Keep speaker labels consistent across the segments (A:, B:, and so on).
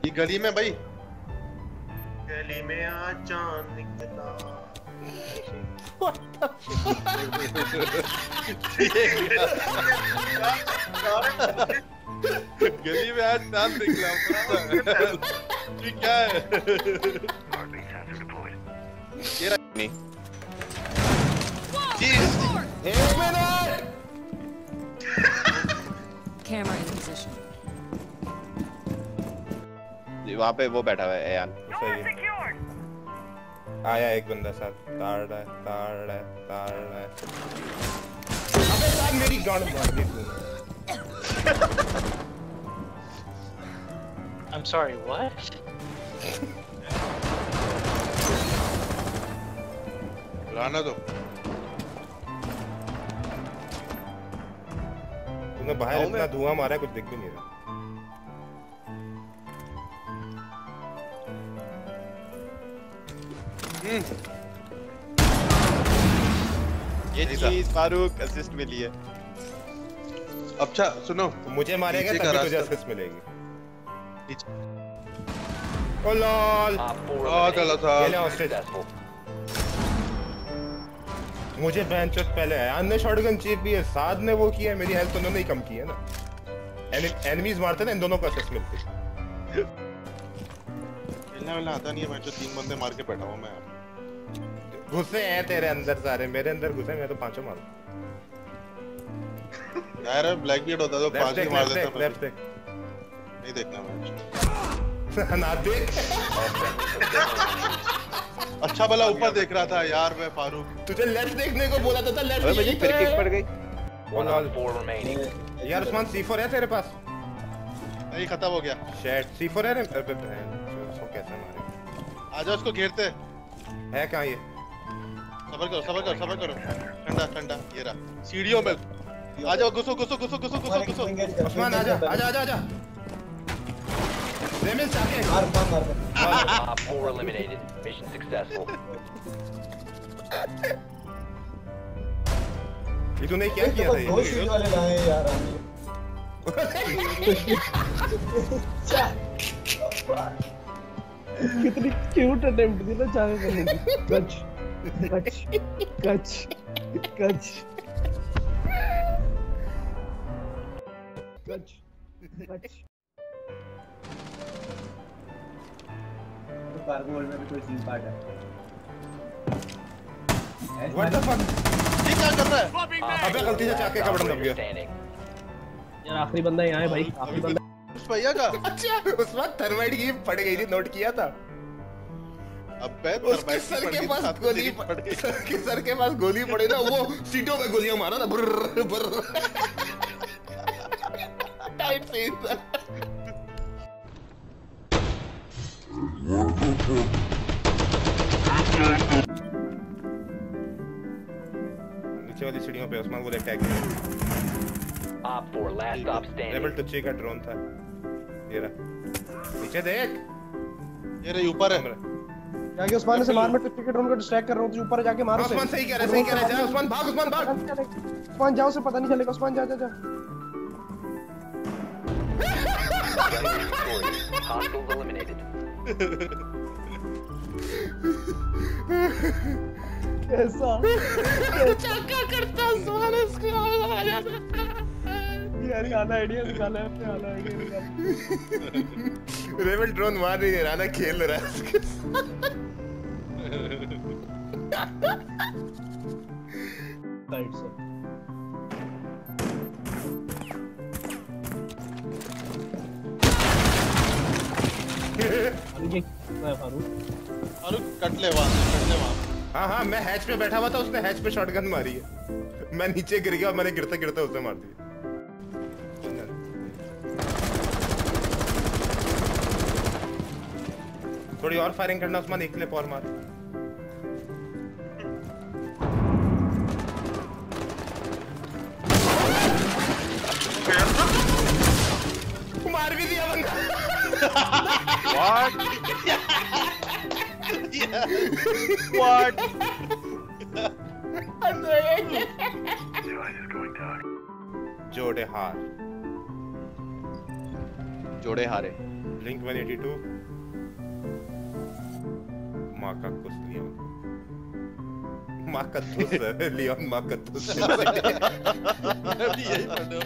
A: गली में भाई,
B: गली में आज चांद निकला।
A: गली में आज चांद निकला। ये क्या है? ये नहीं।
C: एक मिनट।
D: Camera in position.
A: वहाँ पे वो बैठा हुआ है यान।
C: सही है। आया एक बंदा साथ। ताड़ है। अबे साहब मेरी गांड मार दी तूने।
E: I'm sorry, what?
A: लाना दो।
C: तूने बाहर इतना धुआं मारा है कुछ दिख भी नहीं रहा।
A: ये चीज फारूक असिस्ट मिली है। अच्छा सुनो,
C: मुझे मारेगा तभी तुझे असिस्ट मिलेगी। Oh lol.
A: चलो था।
C: ये ले हॉस्टेज। मुझे बेंचोट पहले है। अन्य शॉटगन चीप भी है। साथ ने वो किया है, मेरी हेल्थ उन्होंने ही कम की है ना। एनिमीज मारते ना इन दोनों को असिस्ट मिलती।
A: खेलना आता नहीं है, मैं तो 3 बंदे मार के बैठा हूँ मैं।
C: घुसे हैं तेरे अंदर सारे, मेरे अंदर घुसे, मैं तो 5 मारूं।
A: यार ब्लैक बीट होता तो 5 ही मार देता।
C: लेफ्ट देख।
A: नहीं देखना मैच।
C: ना देख।
A: अच्छा भला ऊपर देख रहा था यार मैं फारूक।
C: तुझे लेफ्ट देखने को बोला था लेफ्ट।
A: मुझे फिर किक पड़ गई।
C: यार उस्मान C4 है तेरे पास?
A: नहीं खत्म हो गया।
C: शेट C4 है रे। उसको कैसे मारे?
A: आजा उसको घेरते।
C: है कहाँ ये?
A: सबर करो। ठंडा ये रहा। सीढ़ियों में। आजा घुसो।
C: उस्मान आजा। रेमिल जाके
F: मार।
G: Op 4 eliminated. Mission successful.
C: ये तूने क्या किया था ये?
F: दो शीट वाले लाए यार आने।
H: कितनी क्यूट अटेम्प्ट थी ना चाहे करने की। कच
F: कार्गो वर्ल्ड में भी कोई सीन पार्ट है।
C: What the fuck?
A: ये क्या कर रहा है?
C: अबे गलती से चाके का बटन दब गया।
H: यार आखिरी बंदा यहाँ है भाई, आखिरी बंदा
A: उस भैया का।
C: अच्छा उस वक्त थर्माइट की पड़ गई थी, नोट किया था।
A: अबे
C: उसके सर के पास गोली पड़ी ना, वो सीटों पे गोलियां मारा ना। बुर्र टाइट सीन था। नीचे वाली सीढ़ियों पे उस्मान को अटैक किया।
G: Op 4 last stop standing.
C: Level 2 का ड्रोन था। ये रहा। नीचे देख।
A: ये रही ऊपर है।
H: जाके उस्मान से मार, मैं टिकट ड्रोन को डिस्ट्रैक्ट कर रहा हूँ, तू ऊपर जाके मारो।
C: उस्मान सही कह रहा है, जा उस्मान भाग।
H: उस्मान जाओ, से पता नहीं चलेगा। उस्मान जा।
G: Hostiles eliminated.
H: कैसा
C: चाका करता उस्मान इसको आ जाता।
H: यार गाना आइडिया निकाला है अपने, गाना आइडिया निकाला।
C: लेवल ड्रोन मार नहीं रहा ना, खेल रहा है उसके
H: साइड से।
A: फारूक कट ले वहां।
C: हाँ मैं हैच पे बैठा हुआ था, उसने हैच पे शॉटगन मारी है। मैं नीचे गिर गया और मैंने गिरते उसे मार दिया। थोड़ी और फायरिंग करना उस्मान, एक क्लिप और मार। मार भी दिया बंदा।
A: What? What?
C: जोड़े हारे।
A: जोड़े हारे।
C: Blink 182. Makakos Leon. Makatus Leon Makatus.
A: मैं भी यही पढ़ा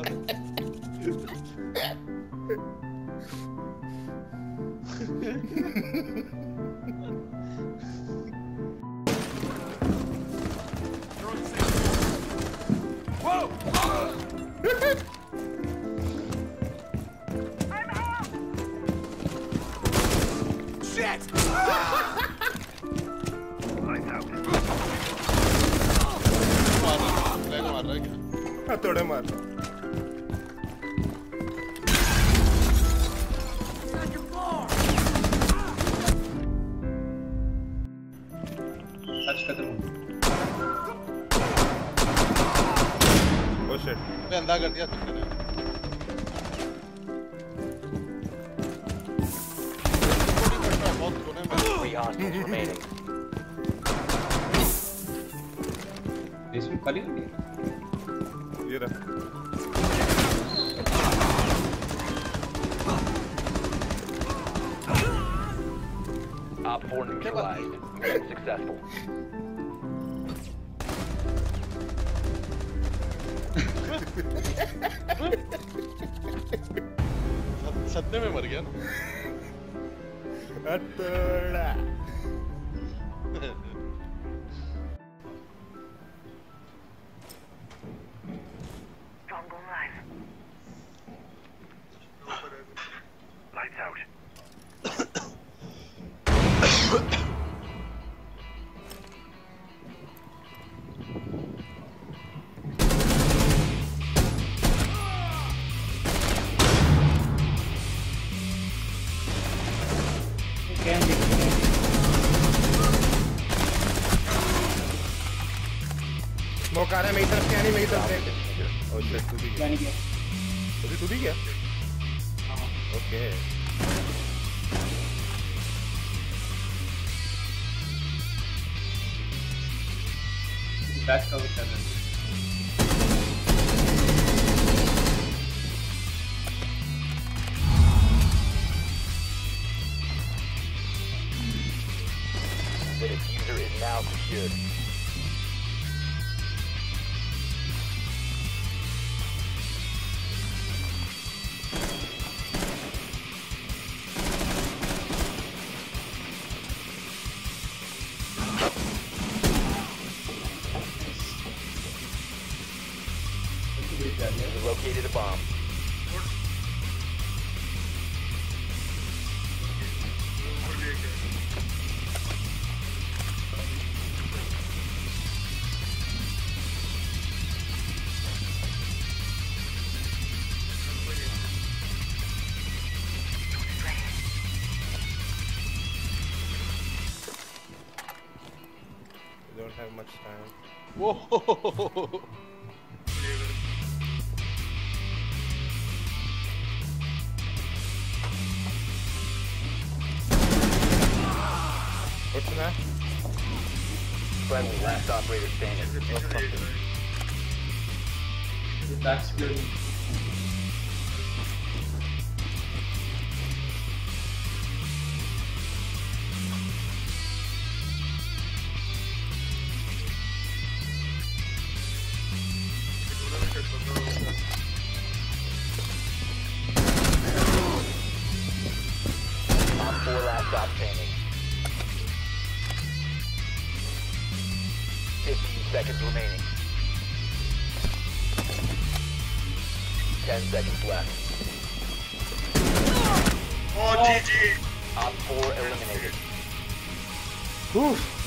A: मार रहा है क्या?
C: थोड़े मार
F: टच खत्म हो
C: Oh shit.
A: मैं अंधा कर दिया तुमने बहुत कोने में
G: 3 hostiles remaining.
F: इसमें खाली हो गया
C: ये रहा
G: Op 4 neutralized. Mission successful.
A: सदमे में मर गया ना
C: अतड़ा स्मोक आ रहा है मेरी तरफ से आने मेरी तरफ से ओह शिट तू भी
F: क्या नहीं किया
C: तू भी गया ओके
F: बैक कवर कर रहा है
G: The diffuser is now secured. You located a bomb.
C: We don't have much time
A: वो
C: what's that
G: Friendly, last operator standing.
F: That's good.
G: Op 4 last stop standing. 15 seconds remaining. 10 seconds left.
B: Oh, GG.
G: Op 4 eliminated.
C: Oof.